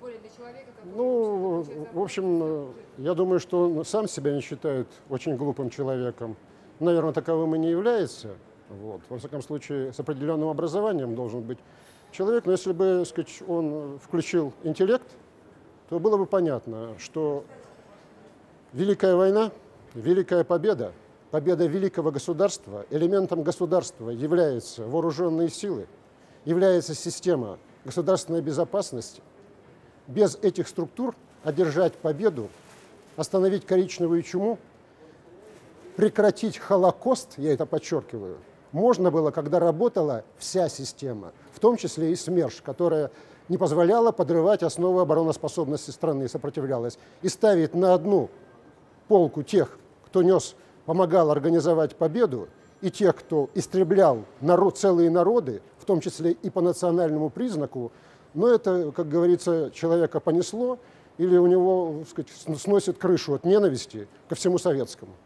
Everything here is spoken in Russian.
более для человека, который... Ну, в общем, я думаю, что он сам себя не считает очень глупым человеком. Наверное, таковым и не является. Вот. Во всяком случае, с определенным образованием должен быть человек. Но если бы, так сказать, он включил интеллект, то было бы понятно, что Великая война, Великая победа, победа великого государства, элементом государства являются вооруженные силы, является система государственной безопасности. Без этих структур одержать победу, остановить коричневую чуму, прекратить Холокост, я это подчеркиваю, можно было, когда работала вся система, в том числе и СМЕРШ, которая не позволяла подрывать основы обороноспособности страны, сопротивлялась, и ставить на одну полку тех, кто помогал организовать победу, и тех, кто истреблял целые народы, в том числе и по национальному признаку. Но это, как говорится, человека понесло, или у него, так сказать, сносит крышу от ненависти ко всему советскому.